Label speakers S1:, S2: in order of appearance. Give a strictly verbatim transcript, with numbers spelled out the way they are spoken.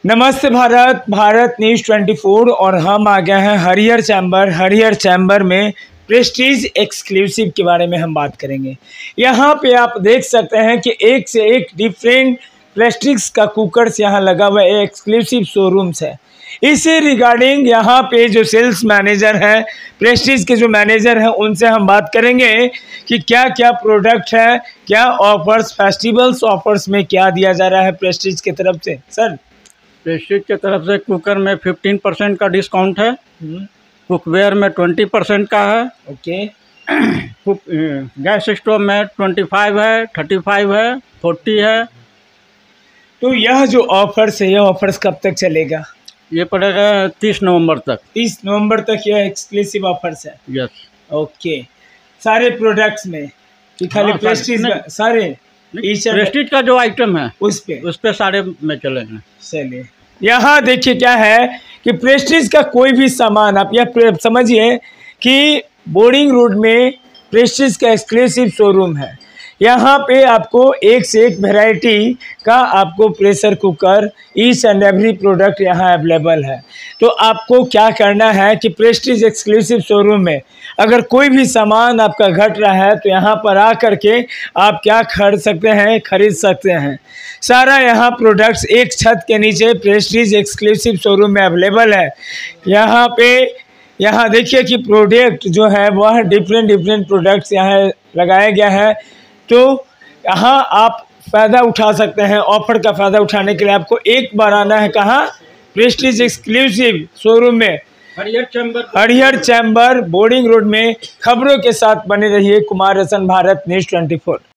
S1: नमस्ते भारत, भारत न्यूज़ चौबीस और हम आ गए हैं हरिहर चैम्बर। हरिहर चैम्बर में प्रेस्टीज एक्सक्लूसिव के बारे में हम बात करेंगे। यहाँ पे आप देख सकते हैं कि एक से एक डिफरेंट प्रेस्टीज का कुकर्स यहाँ लगा हुआ है, एक्सक्लूसिव शोरूम्स है। इसी रिगार्डिंग यहाँ पे जो सेल्स मैनेजर है, प्रेस्टीज के जो मैनेजर हैं, उनसे हम बात करेंगे कि क्या क्या प्रोडक्ट है, क्या ऑफर्स, फेस्टिवल्स ऑफर्स में क्या दिया जा रहा है प्रेस्टीज की तरफ से। सर,
S2: प्रेस्टीज की तरफ से कुकर में फिफ्टीन परसेंट का डिस्काउंट है, कुकवेयर में ट्वेंटी परसेंट का है,
S1: ओके।
S2: कुक गैस स्टोव में ट्वेंटी फाइव है, थर्टी फाइव है, फोर्टी है।
S1: तो यह जो ऑफर्स है, यह ऑफर्स कब तक चलेगा?
S2: ये पड़ेगा तीस नवंबर तक।
S1: तीस नवंबर तक यह एक्सक्लूसिव ऑफर्स है।
S2: Yes,
S1: okay. सारे प्रोडक्ट्स में कि खाली
S2: हाँ,
S1: प्रेस्टीज में? सारे
S2: प्रेस्टीज का जो आइटम है
S1: उस पे
S2: उस पे सारे में चलेंगे।
S1: चलिए, यहाँ देखिए क्या है कि प्रेस्टीज का कोई भी सामान आप यह समझिए कि बोर्डिंग रोड में प्रेस्टीज का एक्सक्लूसिव शोरूम है। यहाँ पे आपको एक से एक वैरायटी का आपको pressure cooker, each and every product यहाँ अवेलेबल है। तो आपको क्या करना है कि प्रेस्टीज एक्सक्लूसिव शोरूम में अगर कोई भी सामान आपका घट रहा है तो यहाँ पर आ करके आप क्या खरीद सकते हैं, खरीद सकते हैं। सारा यहाँ प्रोडक्ट्स एक छत के नीचे प्रेस्टीज एक्सक्लूसिव शोरूम में अवेलेबल है। यहाँ पे यहाँ देखिए कि प्रोडक्ट जो है वह डिफरेंट डिफरेंट प्रोडक्ट्स यहाँ लगाया गया है। तो यहाँ आप फ़ायदा उठा सकते हैं। ऑफर का फ़ायदा उठाने के लिए आपको एक बार आना है कहाँ? प्रेस्टीज एक्सक्लूसिव शोरूम में,
S2: Harihar chamber
S1: Harihar chamber boarding road में। खबरों के साथ बने रहिए। कुमार रसन, भारत न्यूज़ चौबीस।